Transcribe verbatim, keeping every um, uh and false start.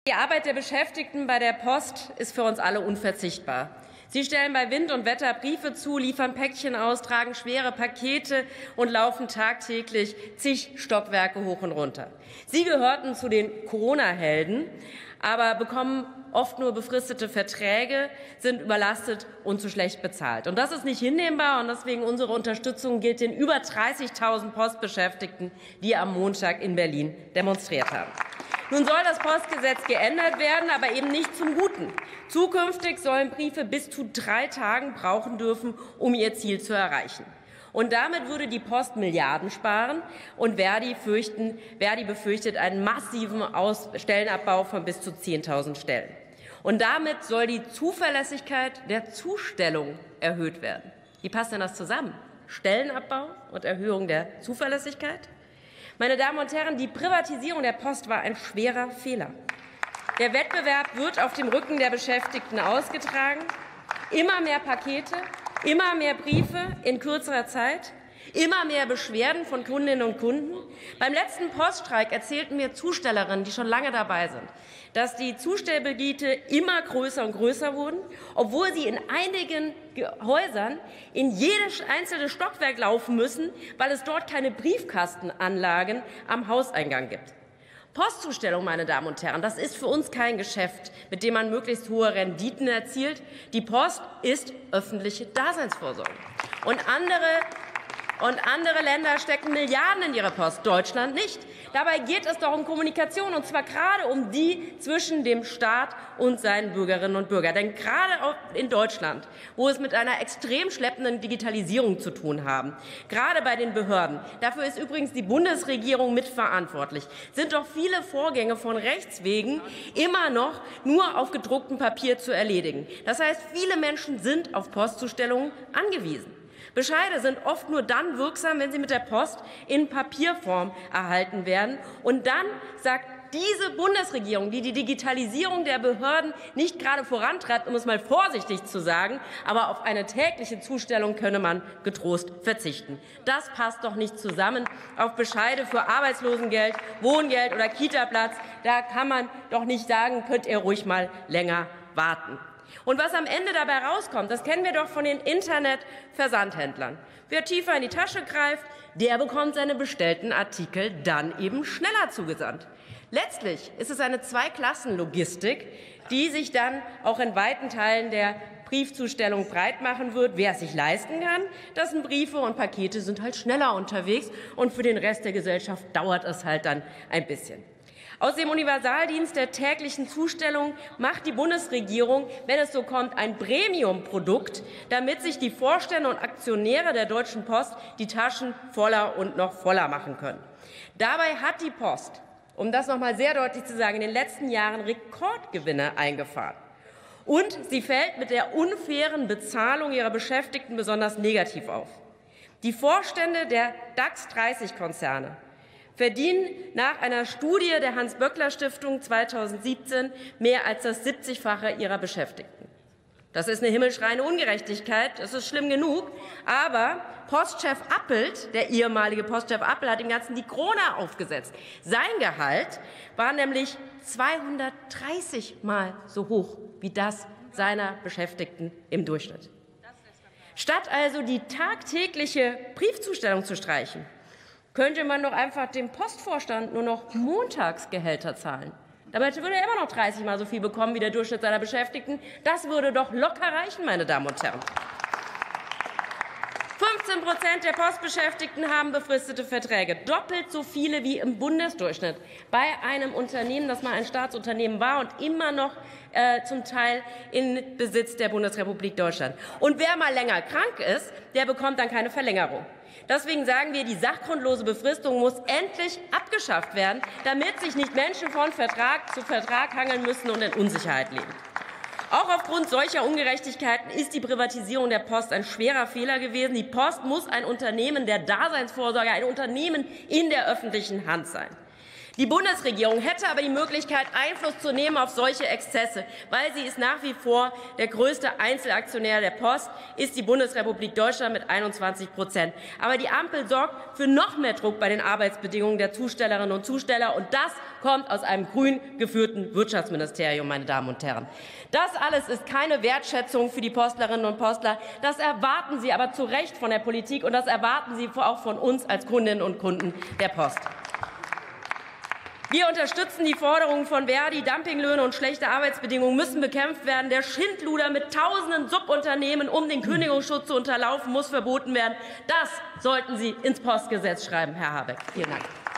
Die Arbeit der Beschäftigten bei der Post ist für uns alle unverzichtbar. Sie stellen bei Wind und Wetter Briefe zu, liefern Päckchen aus, tragen schwere Pakete und laufen tagtäglich zig Stockwerke hoch und runter. Sie gehörten zu den Corona-Helden, aber bekommen oft nur befristete Verträge, sind überlastet und zu schlecht bezahlt. Und das ist nicht hinnehmbar, und deswegen unsere Unterstützung gilt den über dreißigtausend Postbeschäftigten, die am Montag in Berlin demonstriert haben. Nun soll das Postgesetz geändert werden, aber eben nicht zum Guten. Zukünftig sollen Briefe bis zu drei Tagen brauchen dürfen, um ihr Ziel zu erreichen. Und damit würde die Post Milliarden sparen, und Verdi, fürchten, Verdi befürchtet einen massiven Aus Stellenabbau von bis zu zehntausend Stellen. Und damit soll die Zuverlässigkeit der Zustellung erhöht werden. Wie passt denn das zusammen? Stellenabbau und Erhöhung der Zuverlässigkeit? Meine Damen und Herren, die Privatisierung der Post war ein schwerer Fehler. Der Wettbewerb wird auf dem Rücken der Beschäftigten ausgetragen. Immer mehr Pakete, immer mehr Briefe in kürzerer Zeit, immer mehr Beschwerden von Kundinnen und Kunden. Beim letzten Poststreik erzählten mir Zustellerinnen, die schon lange dabei sind, dass die Zustellgebiete immer größer und größer wurden, obwohl sie in einigen Häusern in jedes einzelne Stockwerk laufen müssen, weil es dort keine Briefkastenanlagen am Hauseingang gibt. Postzustellung, meine Damen und Herren, das ist für uns kein Geschäft, mit dem man möglichst hohe Renditen erzielt. Die Post ist öffentliche Daseinsvorsorge. Und andere Und andere Länder stecken Milliarden in ihre Post, Deutschland nicht. Dabei geht es doch um Kommunikation, und zwar gerade um die zwischen dem Staat und seinen Bürgerinnen und Bürgern. Denn gerade in Deutschland, wo es mit einer extrem schleppenden Digitalisierung zu tun haben, gerade bei den Behörden, dafür ist übrigens die Bundesregierung mitverantwortlich, sind doch viele Vorgänge von Rechts wegen immer noch nur auf gedrucktem Papier zu erledigen. Das heißt, viele Menschen sind auf Postzustellungen angewiesen. Bescheide sind oft nur dann wirksam, wenn sie mit der Post in Papierform erhalten werden. Und dann sagt diese Bundesregierung, die die Digitalisierung der Behörden nicht gerade vorantreibt, um es mal vorsichtig zu sagen, aber auf eine tägliche Zustellung könne man getrost verzichten. Das passt doch nicht zusammen. Auf Bescheide für Arbeitslosengeld, Wohngeld oder Kitaplatz, da kann man doch nicht sagen, könnt ihr ruhig mal länger warten. Und was am Ende dabei rauskommt, das kennen wir doch von den Internet-Versandhändlern. Wer tiefer in die Tasche greift, der bekommt seine bestellten Artikel dann eben schneller zugesandt. Letztlich ist es eine Zweiklassenlogistik, die sich dann auch in weiten Teilen der Briefzustellung breit machen wird. Wer es sich leisten kann, das sind Briefe und Pakete, sind halt schneller unterwegs, und für den Rest der Gesellschaft dauert es halt dann ein bisschen. Aus dem Universaldienst der täglichen Zustellung macht die Bundesregierung, wenn es so kommt, ein Premium-Produkt, damit sich die Vorstände und Aktionäre der Deutschen Post die Taschen voller und noch voller machen können. Dabei hat die Post, um das noch mal sehr deutlich zu sagen, in den letzten Jahren Rekordgewinne eingefahren. Und sie fällt mit der unfairen Bezahlung ihrer Beschäftigten besonders negativ auf. Die Vorstände der DAX dreißig Konzerne verdienen nach einer Studie der Hans-Böckler-Stiftung zweitausendsiebzehn mehr als das siebzigfache ihrer Beschäftigten. Das ist eine himmelschreiende Ungerechtigkeit, das ist schlimm genug, aber Postchef Appelt, der ehemalige Postchef Appelt, hat dem Ganzen die Krone aufgesetzt. Sein Gehalt war nämlich zweihundertdreißig Mal so hoch wie das seiner Beschäftigten im Durchschnitt. Statt also die tagtägliche Briefzustellung zu streichen, könnte man doch einfach dem Postvorstand nur noch Montagsgehälter zahlen. Damit würde er immer noch dreißig Mal so viel bekommen wie der Durchschnitt seiner Beschäftigten. Das würde doch locker reichen, meine Damen und Herren. fünfzehn Prozent der Postbeschäftigten haben befristete Verträge, doppelt so viele wie im Bundesdurchschnitt. Bei einem Unternehmen, das mal ein Staatsunternehmen war und immer noch äh, zum Teil in Besitz der Bundesrepublik Deutschland. Und wer mal länger krank ist, der bekommt dann keine Verlängerung. Deswegen sagen wir, die sachgrundlose Befristung muss endlich abgeschafft werden, damit sich nicht Menschen von Vertrag zu Vertrag hangeln müssen und in Unsicherheit leben. Auch aufgrund solcher Ungerechtigkeiten ist die Privatisierung der Post ein schwerer Fehler gewesen. Die Post muss ein Unternehmen der Daseinsvorsorge, ein Unternehmen in der öffentlichen Hand sein. Die Bundesregierung hätte aber die Möglichkeit, Einfluss zu nehmen auf solche Exzesse, weil sie ist nach wie vor der größte Einzelaktionär der Post, ist die Bundesrepublik Deutschland mit einundzwanzig Prozent. Aber die Ampel sorgt für noch mehr Druck bei den Arbeitsbedingungen der Zustellerinnen und Zusteller, und das kommt aus einem grün geführten Wirtschaftsministerium, meine Damen und Herren. Das alles ist keine Wertschätzung für die Postlerinnen und Postler. Das erwarten sie aber zu Recht von der Politik, und das erwarten sie auch von uns als Kundinnen und Kunden der Post. Wir unterstützen die Forderungen von Verdi. Dumpinglöhne und schlechte Arbeitsbedingungen müssen bekämpft werden. Der Schindluder mit tausenden Subunternehmen, um den Kündigungsschutz zu unterlaufen, muss verboten werden. Das sollten Sie ins Postgesetz schreiben, Herr Habeck. Vielen Dank.